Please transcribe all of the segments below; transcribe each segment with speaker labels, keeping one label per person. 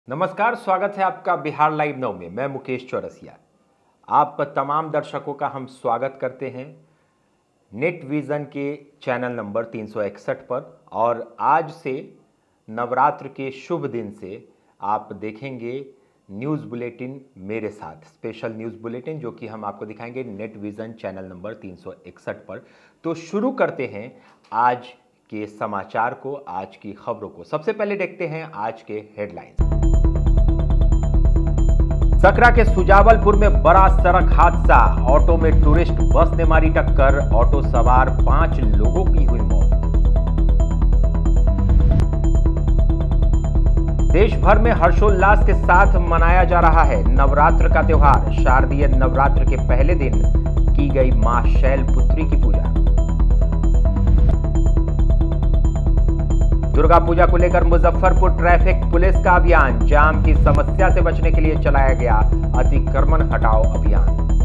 Speaker 1: नमस्कार, स्वागत है आपका बिहार लाइव 9 में। मैं मुकेश चौरसिया आप तमाम दर्शकों का हम स्वागत करते हैं नेट विज़न के चैनल नंबर 361 पर। और आज से नवरात्र के शुभ दिन से आप देखेंगे न्यूज़ बुलेटिन मेरे साथ, स्पेशल न्यूज़ बुलेटिन जो कि हम आपको दिखाएंगे नेट विज़न चैनल नंबर 361 पर। तो शुरू करते हैं आज के समाचार को, आज की खबरों को। सबसे पहले देखते हैं आज के हेडलाइंस। सकरा के सुजावलपुर में बड़ा सड़क हादसा, ऑटो में टूरिस्ट बस ने मारी टक्कर, ऑटो सवार 5 लोगों की हुई मौत। देश भर में हर्षोल्लास के साथ मनाया जा रहा है नवरात्र का त्योहार। शारदीय नवरात्र के पहले दिन की गई मां शैलपुत्री की पूजा। दुर्गा पूजा को लेकर मुजफ्फरपुर ट्रैफिक पुलिस का अभियान, जाम की समस्या से बचने के लिए चलाया गया अतिक्रमण हटाओ अभियान।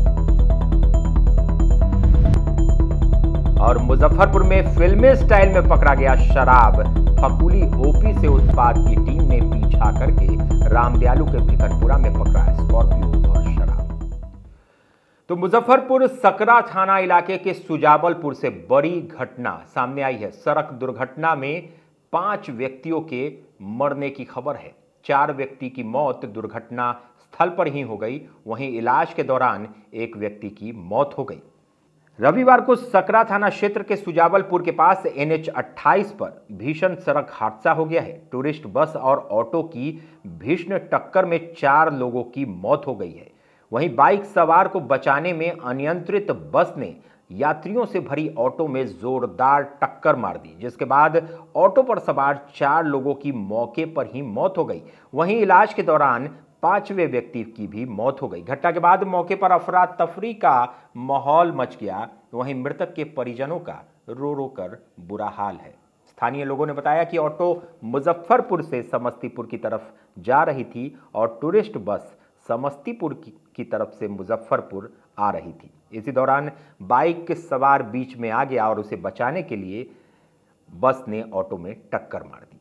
Speaker 1: और मुजफ्फरपुर में फिल्मी स्टाइल में पकड़ा गया शराब, फकुली ओपी से उत्पाद की टीम ने पीछा करके रामदयालु के भिकनपुरा में पकड़ा स्कॉर्पियो और शराब। तो मुजफ्फरपुर सकरा थाना इलाके के सुजावलपुर से बड़ी घटना सामने आई है। सड़क दुर्घटना में 5 व्यक्तियों के मरने की खबर है। 4 व्यक्ति की मौत दुर्घटना स्थल पर ही हो गई, वहीं इलाज के दौरान एक व्यक्ति की मौत हो गई। रविवार को सकरा थाना क्षेत्र के सुजावलपुर के पास NH 28 पर भीषण सड़क हादसा हो गया है। टूरिस्ट बस और ऑटो की भीषण टक्कर में 4 लोगों की मौत हो गई है। वहीं बाइक सवार को बचाने में अनियंत्रित बस ने यात्रियों से भरी ऑटो में जोरदार टक्कर मार दी, जिसके बाद ऑटो पर सवार 4 लोगों की मौके पर ही मौत हो गई। वहीं इलाज के दौरान 5वें व्यक्ति की भी मौत हो गई। घटना के बाद मौके पर अफरा तफरी का माहौल मच गया। वहीं मृतक के परिजनों का रो रो कर बुरा हाल है। स्थानीय लोगों ने बताया कि ऑटो मुजफ्फरपुर से समस्तीपुर की तरफ जा रही थी और टूरिस्ट बस समस्तीपुर की तरफ से मुजफ्फरपुर आ रही थी। इसी दौरान बाइक सवार बीच में आ गया और उसे बचाने के लिए बस ने ऑटो में टक्कर मार दी।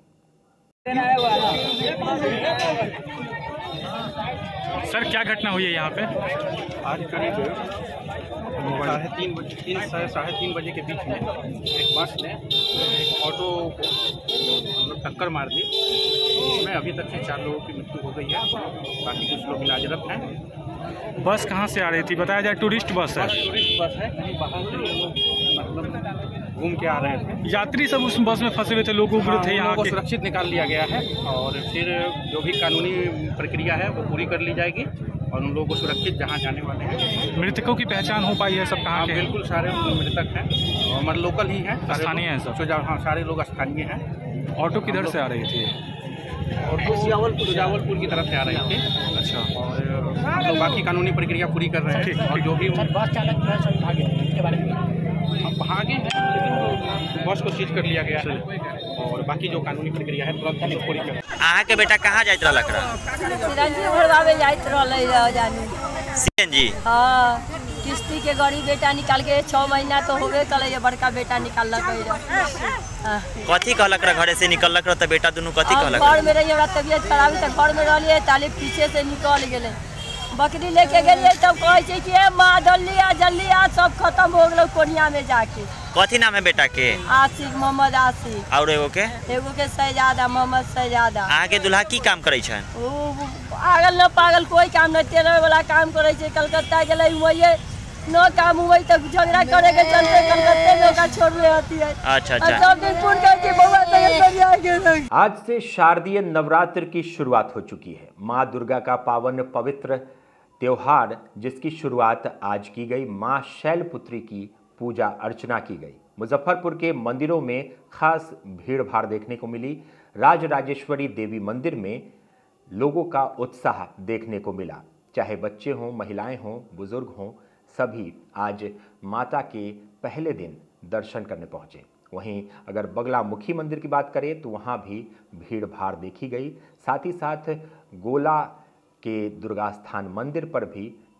Speaker 2: सर, क्या घटना हुई है यहाँ पे?
Speaker 3: आज करीब 3:30 बजे के बीच में एक बस ने एक ऑटो को टक्कर मार दी। इसमें अभी तक से 4 लोगों की मृत्यु हो गई है, बाकी कुछ लोग इलाजरत हैं।
Speaker 2: बस कहाँ से आ रही थी? बताया जाए टूरिस्ट बस है।
Speaker 3: टूरिस्ट बस है, कहीं बाहर से ये लोग मतलब घूम के आ रहे थे।
Speaker 2: यात्री सब उस बस में फंसे हुए थे, लोग उभरे थे यहाँ
Speaker 3: को
Speaker 2: के।
Speaker 3: सुरक्षित निकाल लिया गया है और फिर जो भी कानूनी प्रक्रिया है वो पूरी कर ली जाएगी और उन लोगों को सुरक्षित जहाँ जाने वाले हैं।
Speaker 2: मृतकों की पहचान हो पाई है? सब कहाँ के?
Speaker 3: बिल्कुल सारे मृतक हैं और मतलब लोकल ही हैं,
Speaker 2: स्थानीय हैं सब?
Speaker 3: हाँ, सारे लोग स्थानीय हैं।
Speaker 2: ऑटो किधर से आ रही थी?
Speaker 3: ऑटो सुजावलपुर की तरफ से आ रही थी।
Speaker 2: अच्छा।
Speaker 3: और तो बाकी कानूनी प्रक्रिया पूरी कर रहे हैं और जो भी बस चालक भागे हैं, लेकिन बस को सीज कर लिया गया है और बाकी जो कानूनी प्रक्रिया है तुरंत पूरी कर।
Speaker 4: अहाँ के बेटा कहाँ जाइत रहलक रहा?
Speaker 5: सीएनजी भरवावे जाइत रहले जानी।
Speaker 4: सीएनजी?
Speaker 5: हाँ, किस्ती के गाड़ी बेटा निकाल के 6 महीना तो होबे कले, ये बड़का बेटा निकाललक है।
Speaker 4: कथी कहलक रहा? घरे से निकललक रहा तो बेटा दोनों कथी कहलक?
Speaker 5: घर में रही, हमरा तबियत खराब है तो घर में रहलिए, ताले पीछे से निकल गेले। बकरी लेके गेलिए तब कहे छै कि माँ जल्दी आ, सब खत्म हो गेल कोनिया में जाके।
Speaker 4: कथी नाम है बेटा के?
Speaker 5: आशिक, मोहम्मद आशिक।
Speaker 4: और एगो के
Speaker 5: शहजादा, मोहम्मद शहजादा।
Speaker 4: अहाँ के दुल्हा की काम करे छन?
Speaker 5: ओ पागल न पागल कोई काम नहीं, टेलर वाला काम करे छै। कलकत्ता गेले वही न काम हुई तो झगड़ा करे के चलते कलकत्ते में ओकरा छोड़ले होती है।
Speaker 4: अच्छा।
Speaker 5: सब दिन फोन करके बउआ तैयार आ गेल।
Speaker 1: आज से शारदीय नवरात्र की शुरुआत हो चुकी है। मां दुर्गा का पावन पवित्र त्योहार जिसकी शुरुआत आज की गई, मां शैलपुत्री की पूजा अर्चना की गई। मुजफ्फरपुर के मंदिरों में खास भीड़ भाड़ देखने को मिली। राजराजेश्वरी देवी मंदिर में लोगों का उत्साह देखने को मिला। चाहे बच्चे हों, महिलाएं हों, बुजुर्ग हों, सभी आज माता के पहले दिन दर्शन करने पहुंचे। वहीं अगर बगलामुखी मंदिर की बात करें तो वहां भी भीड़ भाड़ देखी गई। साथ ही साथ गोला के दुर्गा स्थान मंदिर पर भी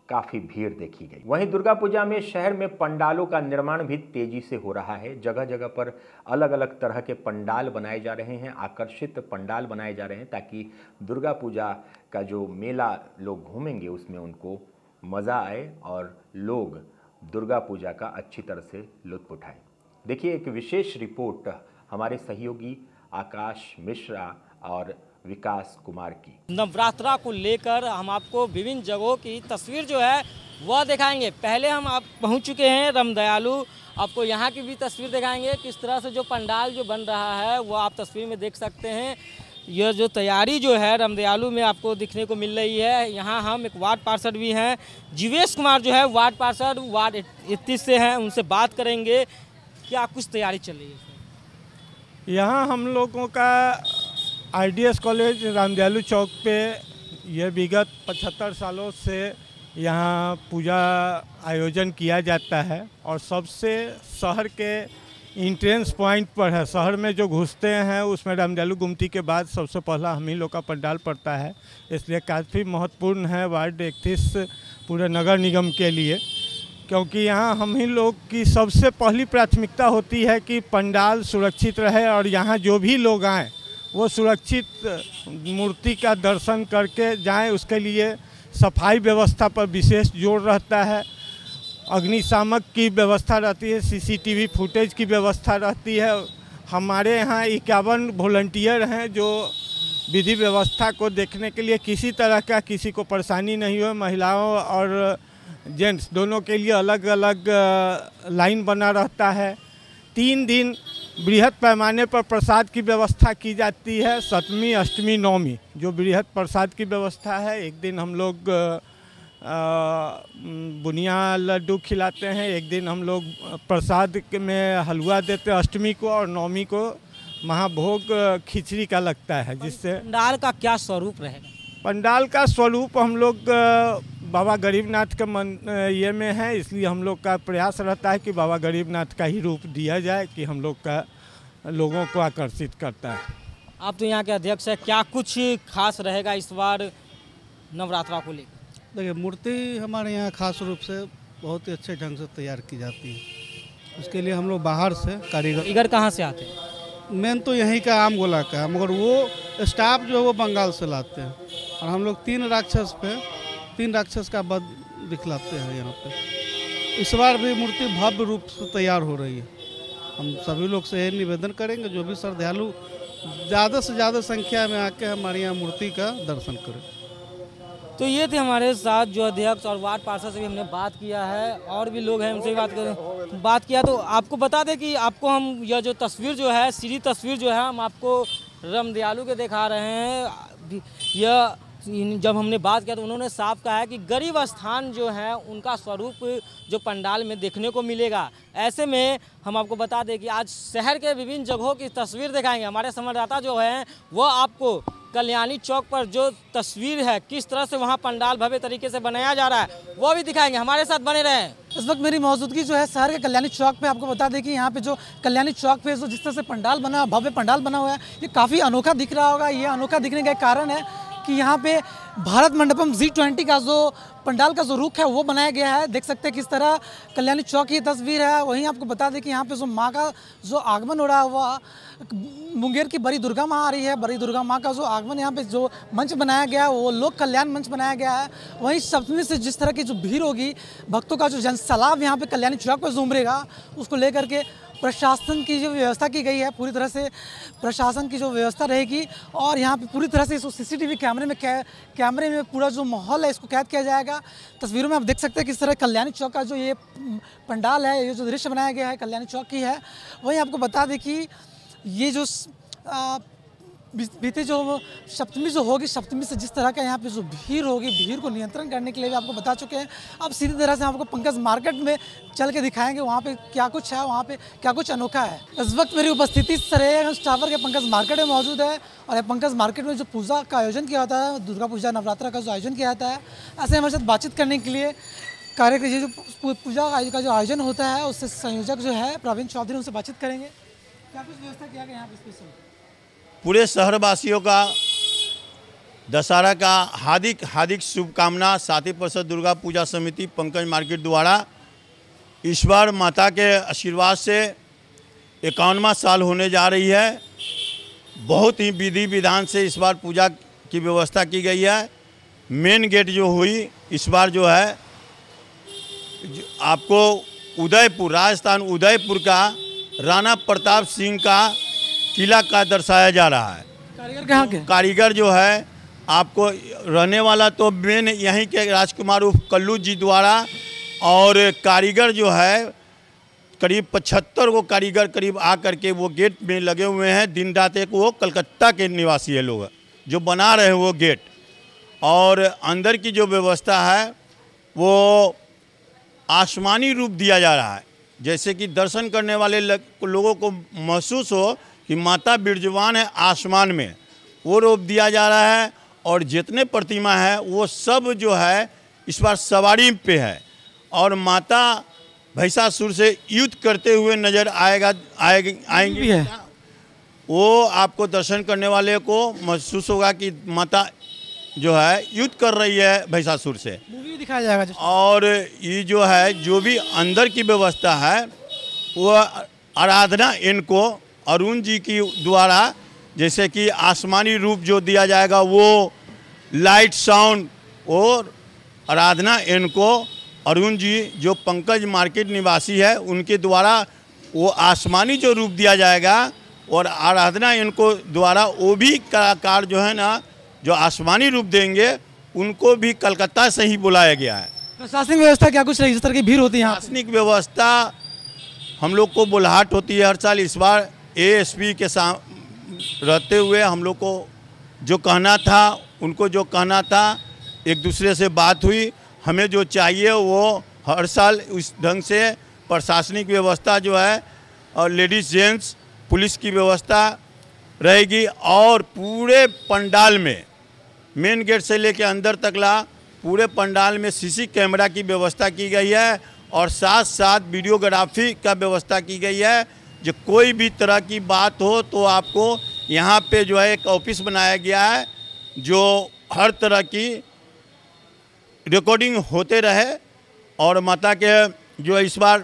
Speaker 1: काफी भीड़ देखी गई। वहीं दुर्गा पूजा में शहर में पंडालों का निर्माण भी तेजी से हो रहा है। जगह जगह पर अलग अलग तरह के पंडाल बनाए जा रहे हैं, आकर्षित पंडाल बनाए जा रहे हैं, ताकि दुर्गा पूजा का जो मेला लोग घूमेंगे उसमें उनको मज़ा आए और लोग दुर्गा पूजा का अच्छी तरह से लुत्फ उठाएं। देखिए एक विशेष रिपोर्ट हमारे सहयोगी आकाश मिश्रा और विकास कुमार की।
Speaker 6: नवरात्रा को लेकर हम आपको विभिन्न जगहों की तस्वीर जो है वह दिखाएंगे। पहले हम आप पहुंच चुके हैं रामदयालु, आपको यहाँ की भी तस्वीर दिखाएंगे। किस तरह से जो पंडाल जो बन रहा है वो आप तस्वीर में देख सकते हैं। यह जो तैयारी जो है रामदयालु में आपको दिखने को मिल रही है। यहाँ हम एक वार्ड पार्षद भी हैं, जीवेश कुमार जो है वार्ड पार्षद वार्ड 31 से हैं, उनसे बात करेंगे क्या कुछ तैयारी चल रही है।
Speaker 7: यहाँ हम लोगों का IDS कॉलेज रामदयालु चौक पे यह विगत 75 सालों से यहाँ पूजा आयोजन किया जाता है और सबसे शहर के इंट्रेंस पॉइंट पर है। शहर में जो घुसते हैं उसमें रामदयालु गुमती के बाद सबसे पहला हम ही लोग का पंडाल पड़ता है, इसलिए काफ़ी महत्वपूर्ण है वार्ड 31 पूरे नगर निगम के लिए, क्योंकि यहाँ हम ही लोग की सबसे पहली प्राथमिकता होती है कि पंडाल सुरक्षित रहे और यहाँ जो भी लोग आएँ वो सुरक्षित मूर्ति का दर्शन करके जाएं। उसके लिए सफाई व्यवस्था पर विशेष जोर रहता है, अग्निशामक की व्यवस्था रहती है, CCTV फुटेज की व्यवस्था रहती है। हमारे यहाँ 51 वॉलंटियर हैं जो विधि व्यवस्था को देखने के लिए किसी तरह का किसी को परेशानी नहीं हो। महिलाओं और जेंट्स दोनों के लिए अलग अलग लाइन बना रहता है। 3 दिन बृहद पैमाने पर प्रसाद की व्यवस्था की जाती है। 7वीं, 8वीं, 9वीं जो बृहद प्रसाद की व्यवस्था है। एक दिन हम लोग बुनिया लड्डू खिलाते हैं, एक दिन हम लोग प्रसाद में हलवा देते हैं 8वीं को, और 9वीं को महाभोग खिचड़ी का लगता है। जिससे
Speaker 6: पंडाल का क्या स्वरूप रहेगा?
Speaker 7: पंडाल का स्वरूप हम लोग बाबा गरीबनाथ के ये में है, इसलिए हम लोग का प्रयास रहता है कि बाबा गरीबनाथ का ही रूप दिया जाए कि हम लोग का लोगों को आकर्षित करता है।
Speaker 6: आप तो यहाँ के अध्यक्ष हैं, क्या कुछ खास रहेगा इस बार नवरात्रा को लेकर?
Speaker 8: देखिए मूर्ति हमारे यहाँ खास रूप से बहुत ही अच्छे ढंग से तैयार की जाती है। उसके लिए हम लोग बाहर से
Speaker 6: कारीगर कहाँ से आते हैं?
Speaker 8: मेन तो यहीं का आम गोला का है, मगर वो स्टाफ जो है वो बंगाल से लाते हैं और हम लोग 3 राक्षस का वध दिखलाते हैं यहाँ पे। इस बार भी मूर्ति भव्य रूप से तैयार हो रही है। हम सभी लोग से यही निवेदन करेंगे जो भी श्रद्धालु ज़्यादा से ज़्यादा संख्या में आके हमारे यहाँ मूर्ति का दर्शन करें।
Speaker 6: तो ये थे हमारे साथ जो अध्यक्ष और वार्ड पार्षद से भी हमने बात किया है, और भी लोग हैं उनसे भी बात किया। तो आपको बता दें कि आपको हम यह जो तस्वीर जो है सीधी तस्वीर जो है हम आपको रामदयालु के दिखा रहे हैं। यह जब हमने बात किया तो उन्होंने साफ कहा है कि गरीब स्थान जो है उनका स्वरूप जो पंडाल में देखने को मिलेगा। ऐसे में हम आपको बता दें कि आज शहर के विभिन्न जगहों की तस्वीर दिखाएंगे। हमारे संवाददाता जो हैं वो आपको कल्याणी चौक पर जो तस्वीर है किस तरह से वहाँ पंडाल भव्य तरीके से बनाया जा रहा है वो भी दिखाएंगे। हमारे साथ बने रहें।
Speaker 9: इस वक्त मेरी मौजूदगी जो है शहर के कल्याणी चौक पे। आपको बता दें कि यहाँ पे जो कल्याणी चौक पे जो जिस तरह से पंडाल बना, भव्य पंडाल बना हुआ है, ये काफ़ी अनोखा दिख रहा होगा। ये अनोखा दिखने का एक कारण है कि यहाँ पे भारत मंडपम G20 का जो पंडाल का जो रुख है वो बनाया गया है। देख सकते हैं किस तरह कल्याणी चौक की तस्वीर है। वहीं आपको बता दें कि यहाँ पे जो माँ का जो आगमन हो रहा है वह मुंगेर की बड़ी दुर्गा माँ आ रही है। बड़ी दुर्गा माँ का जो आगमन यहाँ पे जो मंच बनाया गया है वो लोक कल्याण मंच बनाया गया है। वहीं सप्तमी से जिस तरह की जो भीड़ होगी, भक्तों का जो जनसैलाब यहाँ पे कल्याणी चौक पर उमड़ेगा, उसको लेकर के प्रशासन की जो व्यवस्था की गई है, पूरी तरह से प्रशासन की जो व्यवस्था रहेगी और यहाँ पे पूरी तरह से इसको CCTV कैमरे में पूरा जो माहौल है इसको कैद किया जाएगा। तस्वीरों में आप देख सकते हैं किस तरह कल्याणी चौक का जो ये पंडाल है, ये जो दृश्य बनाया गया है कल्याणी चौक की है। वहीं आपको बता दें कि ये जो बीते जो सप्तमी जो होगी, सप्तमी से जिस तरह का यहाँ पे जो भीड़ होगी, भीड़ को नियंत्रण करने के लिए भी आपको बता चुके हैं। अब सीधी तरह से आपको पंकज मार्केट में चल के दिखाएंगे वहाँ पे क्या कुछ है, वहाँ पे क्या कुछ अनोखा है। इस वक्त मेरी उपस्थिति सरेगंज टावर के पंकज मार्केट में मौजूद है और पंकज मार्केट में जो पूजा का आयोजन किया जाता है, दुर्गा पूजा नवरात्रा का जो आयोजन किया जाता है, ऐसे हमारे साथ बातचीत करने के लिए कार्यक्रम जो पूजा का जो आयोजन होता है उससे संयोजक जो है प्रवीण चौधरी, उनसे बातचीत करेंगे। क्या कुछ व्यवस्था किया गया यहाँ पे स्पेशल?
Speaker 10: पूरे शहरवासियों का दशहरा का हार्दिक हार्दिक शुभकामना। साथी परिषद दुर्गा पूजा समिति पंकज मार्केट द्वारा इस बार माता के आशीर्वाद से 51वां साल होने जा रही है। बहुत ही विधि विधान से इस बार पूजा की व्यवस्था की गई है। मेन गेट जो हुई इस बार जो है आपको उदयपुर, राजस्थान उदयपुर का राणा प्रताप सिंह का किला का दर्शाया जा रहा है।
Speaker 9: कारीगर कहाँ के?
Speaker 10: कारीगर जो है आपको रहने वाला तो मेन यहीं के राजकुमार उर्फ कल्लू जी द्वारा, और कारीगर जो है करीब 75 को कारीगर करीब आ करके वो गेट में लगे हुए हैं दिन रात। एक वो कलकत्ता के निवासी है लोग जो बना रहे हैं वो गेट, और अंदर की जो व्यवस्था है वो आसमानी रूप दिया जा रहा है, जैसे कि दर्शन करने वाले लोगों को महसूस हो कि माता विराजमान है आसमान में, वो रूप दिया जा रहा है। और जितने प्रतिमा है वो सब जो है इस बार सवारी पे है, और माता भैंसासुर से युद्ध करते हुए नजर आएंगे। वो आपको दर्शन करने वाले को महसूस होगा कि माता जो है युद्ध कर रही है भैंसासुर से।
Speaker 9: मूवी दिखाया जाएगा।
Speaker 10: और ये जो है जो भी अंदर की व्यवस्था है वो आराधना इनको अरुण जी की द्वारा, जैसे कि आसमानी रूप जो दिया जाएगा वो लाइट साउंड, और आराधना इनको अरुण जी जो पंकज मार्केट निवासी है उनके द्वारा वो आसमानी जो रूप दिया जाएगा, और आराधना इनको द्वारा वो भी कलाकार जो है ना जो आसमानी रूप देंगे उनको भी कलकत्ता से ही बुलाया गया है।
Speaker 9: प्रशासनिक व्यवस्था क्या कुछ रही? इस तरह की भीड़ होती है?
Speaker 10: प्रशासनिक व्यवस्था हम लोग को बुलाहट होती है हर साल। इस बार एएसपी के साथ रहते हुए हम लोग को जो कहना था, उनको जो कहना था, एक दूसरे से बात हुई। हमें जो चाहिए वो हर साल उस ढंग से प्रशासनिक व्यवस्था जो है और लेडीज़ जेंट्स पुलिस की व्यवस्था रहेगी, और पूरे पंडाल में मेन गेट से लेकर अंदर तक ला पूरे पंडाल में सीसी कैमरा की व्यवस्था की गई है, और साथ साथ वीडियोग्राफी का व्यवस्था की गई है। जो कोई भी तरह की बात हो तो आपको यहाँ पे जो है एक ऑफिस बनाया गया है जो हर तरह की रिकॉर्डिंग होते रहे। और माता के जो इस बार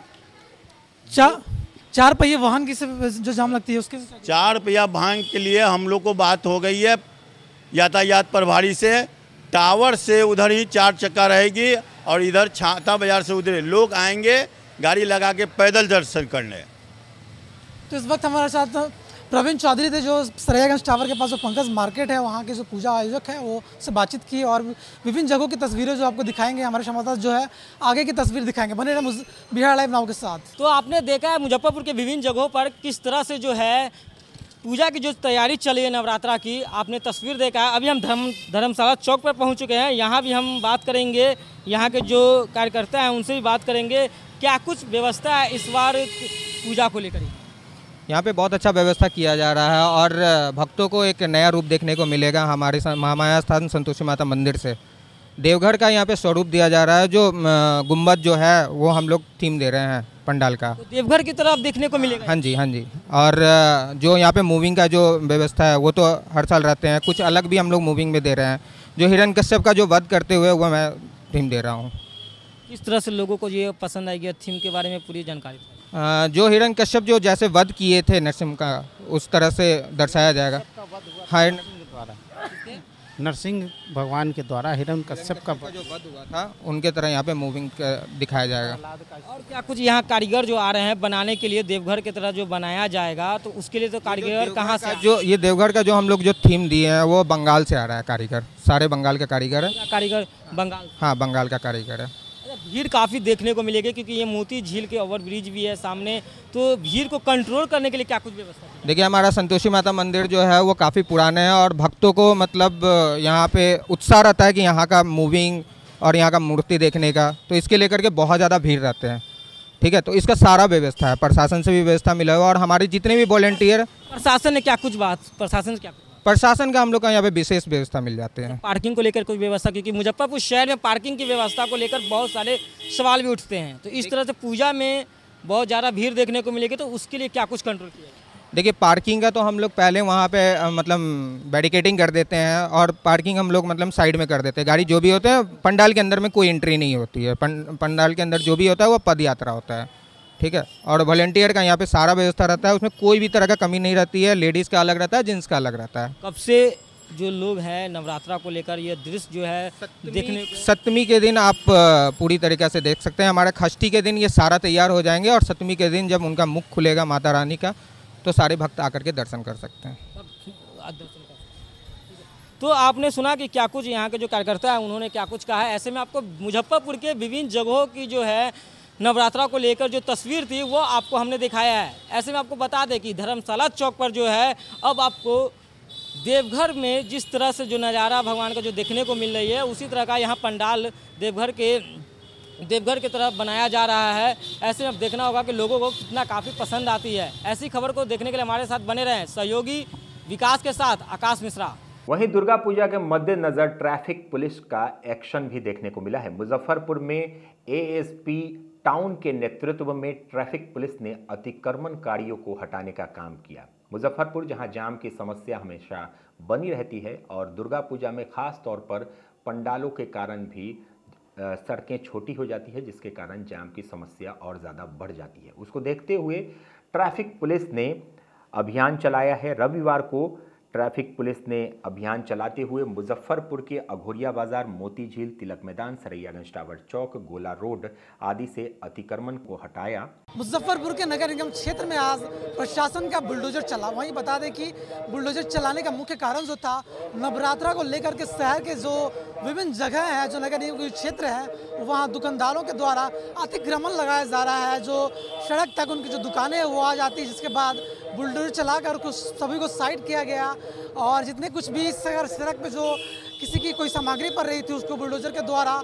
Speaker 9: चार पहिए वाहन की जो जाम लगती है उसके
Speaker 10: 4 पहिया वाहन के लिए हम लोग को बात हो गई है यातायात प्रभारी से। टावर से उधर ही 4 चक्का रहेगी, और इधर छाता बाजार से उधर लोग आएंगे गाड़ी लगा के पैदल दर्शन करने।
Speaker 9: तो इस वक्त हमारे साथ प्रवीण चौधरी थे जो सरैयागंज टावर के पास जो पंकज मार्केट है वहाँ के जो पूजा आयोजक है वो से बातचीत की, और विभिन्न जगहों की तस्वीरें जो आपको दिखाएंगे। हमारे संवाददाता जो है आगे की तस्वीर दिखाएंगे। बने रहे बिहार लाइव नाउ के साथ।
Speaker 6: तो आपने देखा है मुजफ्फरपुर के विभिन्न जगहों पर किस तरह से जो है पूजा की जो तैयारी चली है नवरात्रा की, आपने तस्वीर देखा है। अभी हम धर्मशाला चौक पर पहुंच चुके हैं। यहाँ भी हम बात करेंगे, यहाँ के जो कार्यकर्ता हैं उनसे भी बात करेंगे क्या कुछ व्यवस्था है इस बार पूजा को लेकर।
Speaker 11: यहाँ पे बहुत अच्छा व्यवस्था किया जा रहा है, और भक्तों को एक नया रूप देखने को मिलेगा हमारे महामाया स्थान संतोषी माता मंदिर से। देवघर का यहाँ पे स्वरूप दिया जा रहा है, जो गुम्बद जो है वो हम लोग थीम दे रहे हैं पंडाल का,
Speaker 6: तो देवघर की तरफ देखने को मिलेगा।
Speaker 11: हाँ जी, हाँ जी। और जो यहाँ पे मूविंग का जो व्यवस्था है वो तो हर साल रहते हैं, कुछ अलग भी हम लोग मूविंग में दे रहे हैं। जो हिरण्यकश्यप का जो वध करते हुए वो मैं थीम दे रहा हूँ।
Speaker 6: किस तरह से लोगों को ये पसंद आएगी थीम के बारे में पूरी जानकारी?
Speaker 11: जो हिरण्यकश्यप जो जैसे वध किए थे नरसिंह का, उस तरह से दर्शाया जाएगा। हाँ,
Speaker 3: नरसिंह भगवान के द्वारा हिरण्यकश्यप का
Speaker 11: जो वध हुआ था उनके तरह यहाँ पे मूविंग दिखाया जाएगा।
Speaker 6: और क्या कुछ यहाँ कारीगर जो आ रहे हैं बनाने के लिए देवघर की तरह जो बनाया जाएगा, तो उसके लिए तो कारीगर कहाँ से?
Speaker 11: जो ये देवघर का जो हम लोग जो थीम दिए हैं वो बंगाल से आ रहा है कारीगर, सारे बंगाल का कारीगर है।
Speaker 6: कारीगर बंगाल? हाँ,
Speaker 11: बंगाल का कारीगर है।
Speaker 6: भीड़ काफ़ी देखने को मिलेगी क्योंकि ये मोती झील के ओवरब्रिज भी है सामने, तो भीड़ को कंट्रोल करने के लिए क्या कुछ व्यवस्था है?
Speaker 11: देखिए, हमारा संतोषी माता मंदिर जो है वो काफ़ी पुराना है, और भक्तों को मतलब यहाँ पे उत्साह रहता है कि यहाँ का मूविंग और यहाँ का मूर्ति देखने का, तो इसके लेकर के बहुत ज़्यादा भीड़ रहते हैं। ठीक है, तो इसका सारा व्यवस्था है, प्रशासन से भी व्यवस्था मिला हुआ, और हमारे जितने भी वॉलंटियर।
Speaker 6: प्रशासन ने क्या कुछ बात, प्रशासन क्या?
Speaker 11: प्रशासन का हम लोग का यहाँ पे विशेष व्यवस्था मिल जाते हैं।
Speaker 6: पार्किंग को लेकर कोई व्यवस्था, क्योंकि मुजफ्फरपुर शहर में पार्किंग की व्यवस्था को लेकर बहुत सारे सवाल भी उठते हैं, तो इस तरह से पूजा में बहुत ज़्यादा भीड़ देखने को मिलेगी, तो उसके लिए क्या कुछ कंट्रोल किया?
Speaker 11: देखिए पार्किंग का तो हम लोग पहले वहाँ पे मतलब बैरिकेडिंग कर देते हैं और पार्किंग हम लोग मतलब साइड में कर देते हैं। गाड़ी जो भी होते हैं पंडाल के अंदर में कोई एंट्री नहीं होती है। पंडाल के अंदर जो भी होता है वो पद यात्रा होता है, ठीक है। और वॉलंटियर का यहाँ पे सारा व्यवस्था रहता है, उसमें कोई भी तरह का कमी नहीं रहती है। लेडीज़ का अलग रहता है, जेंट्स का अलग रहता है।
Speaker 6: कब से जो लोग हैं नवरात्रा को लेकर ये दृश्य जो है देखने,
Speaker 11: सप्तमी के दिन आप पूरी तरीके से देख सकते हैं। हमारे षष्ठी के दिन ये सारा तैयार हो जाएंगे और सप्तमी के दिन जब उनका मुख खुलेगा माता रानी का तो सारे भक्त आकर के दर्शन कर सकते हैं।
Speaker 6: तो आपने सुना कि क्या कुछ यहाँ के जो कार्यकर्ता है उन्होंने क्या कुछ कहा है। ऐसे में आपको मुजफ्फरपुर के विभिन्न जगहों की जो है नवरात्रा को लेकर जो तस्वीर थी वो आपको हमने दिखाया है। ऐसे में आपको बता दें कि धर्मशाला चौक पर जो है अब आपको देवघर में जिस तरह से जो नज़ारा भगवान का जो देखने को मिल रही है उसी तरह का यहाँ पंडाल देवघर की तरफ बनाया जा रहा है। ऐसे में अब देखना होगा कि लोगों को कितना काफ़ी पसंद आती है। ऐसी खबर को देखने के लिए हमारे साथ बने रहें सहयोगी विकास के साथ आकाश मिश्रा।
Speaker 1: वहीं दुर्गा पूजा के मद्देनजर ट्रैफिक पुलिस का एक्शन भी देखने को मिला है। मुजफ्फरपुर में एएसपी टाउन के नेतृत्व में ट्रैफिक पुलिस ने अतिक्रमणकारियों को हटाने का काम किया। मुजफ्फरपुर जहां जाम की समस्या हमेशा बनी रहती है और दुर्गा पूजा में खास तौर पर पंडालों के कारण भी सड़कें छोटी हो जाती है, जिसके कारण जाम की समस्या और ज़्यादा बढ़ जाती है। उसको देखते हुए ट्रैफिक पुलिस ने अभियान चलाया है। रविवार को ट्रैफिक पुलिस ने अभियान चलाते हुए मुजफ्फरपुर के अघोरिया बाजार, मोती झील, तिलक मैदान, सरैयागंज टावर चौक, गोला रोड आदि से अतिक्रमण को हटाया।
Speaker 9: मुजफ्फरपुर के नगर निगम क्षेत्र में आज प्रशासन का बुलडोजर चला। वहीं बता दें कि बुलडोजर चलाने का मुख्य कारण जो था नवरात्रा को लेकर के शहर के जो विभिन्न जगह हैं, जो नगर निगम क्षेत्र है, वहाँ दुकानदारों के द्वारा अतिक्रमण लगाया जा रहा है। जो सड़क तक उनकी जो दुकानें हैं वो आ जाती है, जिसके बाद बुलडोजर चलाकर कुछ सभी को साइड किया गया और जितने कुछ भी सड़क पे जो किसी की कोई सामग्री पड़ रही थी उसको बुलडोजर के द्वारा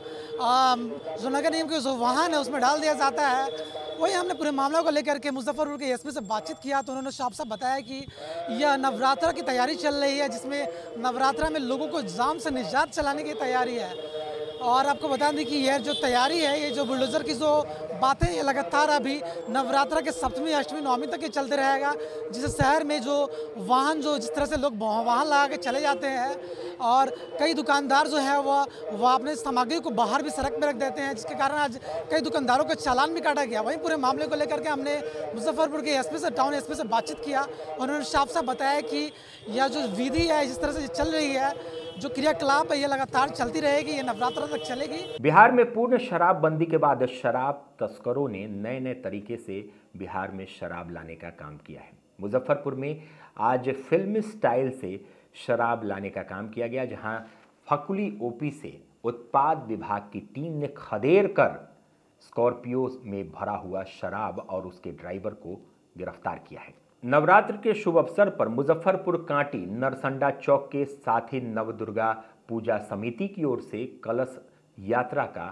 Speaker 9: जो नगर निगम के जो वाहन है उसमें डाल दिया जाता है। वही हमने पूरे मामले को लेकर के मुजफ्फरपुर के एसपी से बातचीत किया तो उन्होंने साफ साफ बताया कि यह नवरात्रा की तैयारी चल रही है, जिसमें नवरात्रा में लोगों को जाम से निजात चलाने की तैयारी है। और आपको बता दें कि यह जो तैयारी है, ये जो बुलडोजर की जो बातें ये लगातार अभी नवरात्रा के सप्तमी, अष्टमी, नवमी तक ये चलते रहेगा, जिससे शहर में जो वाहन जो जिस तरह से लोग वाहन लगा के चले जाते हैं और कई दुकानदार जो है वह अपने सामग्री को बाहर भी सड़क पर रख देते हैं, जिसके कारण आज कई दुकानदारों का चालान भी काटा गया। वहीं पूरे मामले को लेकर के हमने मुजफ्फरपुर के एसपी से, टाउन एसपी से बातचीत किया। उन्होंने साफ साफ बताया कि यह जो विधि है जिस तरह से चल रही है, जो क्रियाकलाप है ये लगातार चलती रहेगी, ये नवरात्र तक चलेगी।
Speaker 1: बिहार में पूर्ण शराबबंदी के बाद शराब तस्करों ने नए नए तरीके से बिहार में शराब लाने का काम किया है। मुजफ्फरपुर में आज फिल्मी स्टाइल से शराब लाने का काम किया गया, जहां फकुली ओपी से उत्पाद विभाग की टीम ने खदेड़ कर स्कॉर्पियो में भरा हुआ शराब और उसके ड्राइवर को गिरफ्तार किया है। नवरात्र के शुभ अवसर पर मुजफ्फरपुर कांटी नरसंडा चौक के साथ ही नवदुर्गा पूजा समिति की ओर से कलश यात्रा का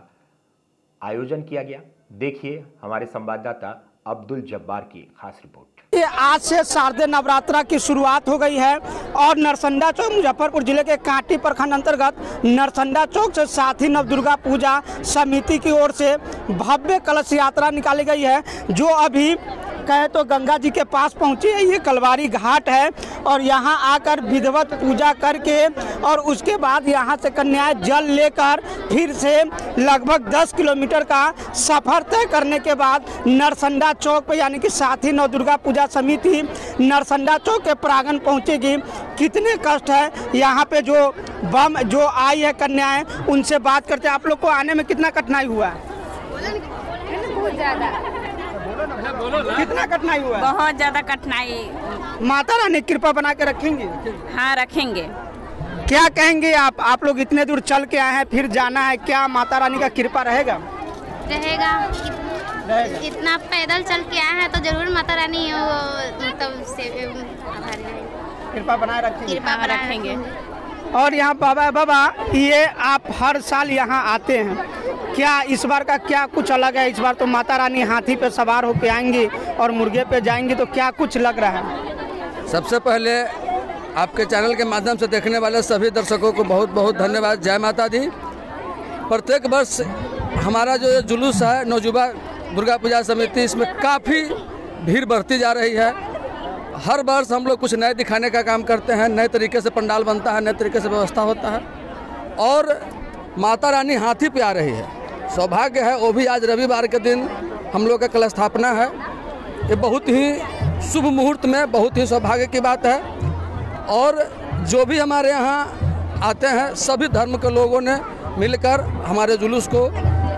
Speaker 1: आयोजन किया गया। देखिए हमारे संवाददाता अब्दुल जब्बार की खास रिपोर्ट।
Speaker 12: ये आज से शारदीय नवरात्रा की शुरुआत हो गई है और नरसंडा चौक मुजफ्फरपुर जिले के कांटी प्रखंड अंतर्गत नरसंडा चौक से साथ ही नवदुर्गा पूजा समिति की ओर से भव्य कलश यात्रा निकाली गई है, जो अभी कहे तो गंगा जी के पास पहुंची है। ये कलवारी घाट है और यहाँ आकर विधिवत पूजा करके और उसके बाद यहाँ से कन्याएं जल लेकर फिर से लगभग 10 किलोमीटर का सफर तय करने के बाद नरसंडा चौक पे यानी कि साथी नवदुर्गा पूजा समिति नरसंडा चौक के प्रांगण पहुँचेगी। कितने कष्ट है यहाँ पे जो आई है कन्याएं, उनसे बात करते हैं। आप लोग को आने में कितना कठिनाई हुआ है?
Speaker 13: बहुत ज़्यादा।
Speaker 12: कितना कठिनाई हुआ?
Speaker 13: बहुत ज्यादा कठिनाई।
Speaker 12: माता रानी कृपा बना के रखेंगे?
Speaker 13: हाँ रखेंगे।
Speaker 12: क्या कहेंगे आप लोग इतने दूर चल के आए हैं, फिर जाना है, क्या माता रानी का कृपा रहेगा?
Speaker 13: रहेगा। इतना पैदल चल के आए हैं तो जरूर माता रानी
Speaker 12: कृपा बनाए रखेंगे।
Speaker 13: कृपा बनाए रखेंगे।
Speaker 12: और यहाँ बाबा ये आप हर साल यहाँ आते हैं, क्या इस बार का क्या कुछ अलग है? इस बार तो माता रानी हाथी पे सवार होके आएंगी और मुर्गे पे जाएंगी, तो क्या कुछ लग रहा है?
Speaker 14: सबसे पहले आपके चैनल के माध्यम से देखने वाले सभी दर्शकों को बहुत बहुत धन्यवाद। जय माता दी। प्रत्येक वर्ष हमारा जो जुलूस है नवजुबा दुर्गा पूजा समिति, इसमें काफ़ी भीड़ बढ़ती जा रही है हर वर्ष हम लोग कुछ नए दिखाने का काम करते हैं, नए तरीके से पंडाल बनता है, नए तरीके से व्यवस्था होता है और माता रानी हाथी पे आ रही है। सौभाग्य है वो भी आज रविवार के दिन हम लोग का कलश स्थापना है। ये बहुत ही शुभ मुहूर्त में बहुत ही सौभाग्य की बात है और जो भी हमारे यहाँ आते हैं सभी धर्म के लोगों ने मिलकर हमारे जुलूस को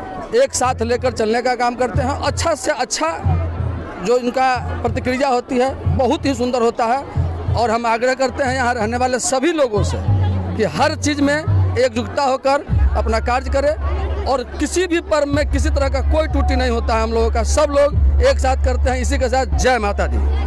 Speaker 14: एक साथ लेकर चलने का काम करते हैं। अच्छा से अच्छा जो इनका प्रतिक्रिया होती है बहुत ही सुंदर होता है और हम आग्रह करते हैं यहाँ रहने वाले सभी लोगों से कि हर चीज़ में एकजुटता होकर अपना कार्य करें और किसी भी पर्व में किसी तरह का कोई त्रुटि नहीं होता है। हम लोगों का सब लोग एक साथ करते हैं। इसी के साथ जय माता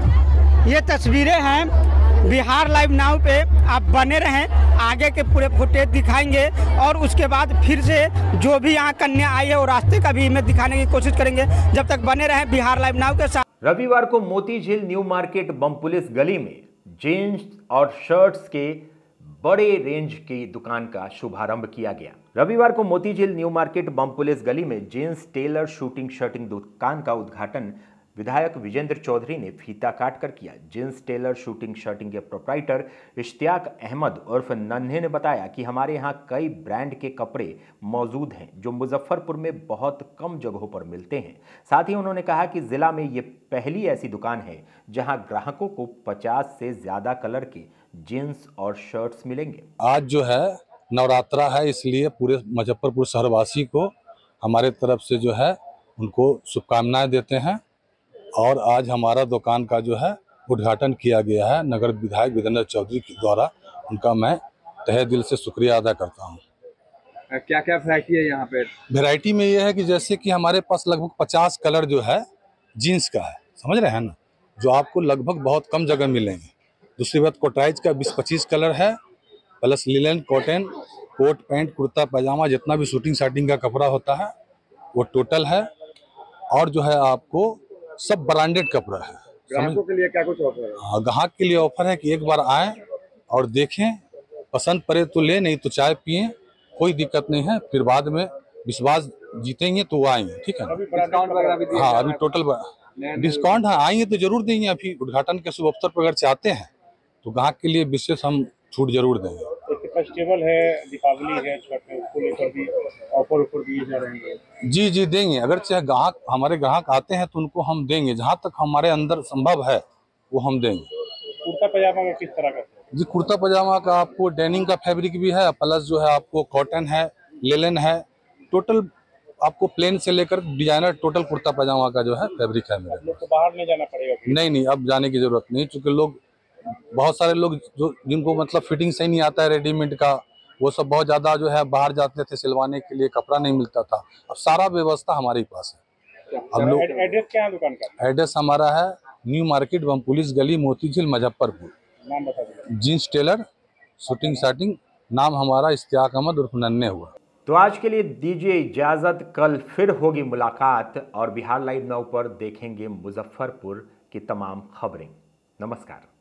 Speaker 14: दी।
Speaker 12: ये तस्वीरें हैं बिहार लाइव नाउ पे, आप बने रहें, आगे के पूरे फुटेज दिखाएंगे और उसके बाद फिर से जो भी यहाँ कन्या आई है वो रास्ते का भी हमें दिखाने की कोशिश करेंगे। जब तक बने रहें बिहार लाइव नाउ के साथ।
Speaker 1: रविवार को मोतीझील न्यू मार्केट बम पुलिस गली में जीन्स और शर्ट्स के बड़े रेंज की दुकान का शुभारंभ किया गया। रविवार को मोतीझील न्यू मार्केट बम पुलिस गली में जीन्स, टेलर, शूटिंग, शर्टिंग दुकान का उद्घाटन विधायक विजेंद्र चौधरी ने फीता काटकर किया। जींस, टेलर, शूटिंग, शर्टिंग के प्रोप्राइटर इश्तियाक अहमद उर्फ नन्हे ने बताया कि हमारे यहाँ कई ब्रांड के कपड़े मौजूद हैं जो मुजफ्फरपुर में बहुत कम जगहों पर मिलते हैं। साथ ही उन्होंने कहा कि जिला में ये पहली ऐसी दुकान है जहां ग्राहकों को 50 से ज्यादा कलर के जीन्स और शर्ट्स मिलेंगे।
Speaker 15: आज जो है नवरात्रा है, इसलिए पूरे मुजफ्फरपुर शहरवासी को हमारे तरफ से जो है उनको शुभकामनाएं देते हैं और आज हमारा दुकान का जो है उद्घाटन किया गया है नगर विधायक विजेंद्र चौधरी के द्वारा। उनका मैं तहे दिल से शुक्रिया अदा करता हूँ।
Speaker 16: क्या क्या वैरायटी है यहाँ पे?
Speaker 15: वैरायटी में ये है कि जैसे कि हमारे पास लगभग 50 कलर जो है जीन्स का है, समझ रहे हैं ना, जो आपको लगभग बहुत कम जगह मिलेंगे। दूसरी बात कोटराइज का 20-25 कलर है, plus linen, cotton, coat pant, kurta pyjama, जितना भी शूटिंग शाटिंग का कपड़ा होता है वो टोटल है। और जो है आपको सब ब्रांडेड कपड़ा है।
Speaker 16: ग्राहकों के लिए क्या कुछ ऑफर है?
Speaker 15: हाँ, ग्राहक के लिए ऑफर है कि एक बार आएँ और देखें, पसंद पड़े तो ले, नहीं तो चाय पिए, कोई दिक्कत नहीं है। फिर बाद में विश्वास जीतेंगे तो वो आएंगे, ठीक है ना।
Speaker 16: डिस्काउंट वगैरह भी दिया?
Speaker 15: हाँ, अभी टोटल डिस्काउंट हाँ आएंगे तो जरूर देंगे। अभी उद्घाटन के शुभ अवसर पर अगर चाहते हैं तो ग्राहक के लिए विशेष हम छूट जरूर देंगे।
Speaker 16: फेस्टिवल है, दीपावली है, छठ है, उसको लेकर भी ऑफर दिए जा रहे हैं।
Speaker 15: जी देंगे। अगर चाहे ग्राहक हमारे ग्राहक आते हैं तो उनको हम देंगे, जहाँ तक हमारे अंदर संभव है वो हम देंगे।
Speaker 16: कुर्ता पजामा में किस तरह का?
Speaker 15: जी, कुर्ता पजामा का आपको डेनिम का फैब्रिक भी है, प्लस जो है आपको कॉटन है, लेलन है, टोटल आपको प्लेन से लेकर डिजाइनर टोटल कुर्ता पजामा का जो है फैब्रिक है मेरे।
Speaker 16: लोग को बाहर नहीं जाना पड़ेगा?
Speaker 15: नहीं, अब जाने की जरूरत नहीं, क्योंकि लोग बहुत सारे लोग जो जिनको मतलब फिटिंग सही नहीं आता है रेडीमेड का, वो सब बहुत ज़्यादा जो है बाहर जाते थे सिलवाने के लिए, कपड़ा नहीं मिलता था। अब सारा व्यवस्था हमारे पास है। अब लोग
Speaker 16: एड्रेस क्या है दुकान का?
Speaker 15: एड्रेस हमारा है न्यू मार्केट बम पुलिस गली, मोतीझील, मुजफ्फरपुर।
Speaker 16: नाम बता दीजिए।
Speaker 15: जीन्स, टेलर, शूटिंग शाटिंग, नाम हमारा इश्तियाक अहमद उर्फ नन्हे हुआ।
Speaker 1: तो आज के लिए दीजिए इजाजत, कल फिर होगी मुलाकात और बिहार लाइव नाउ पर देखेंगे मुजफ्फरपुर की तमाम खबरें। नमस्कार।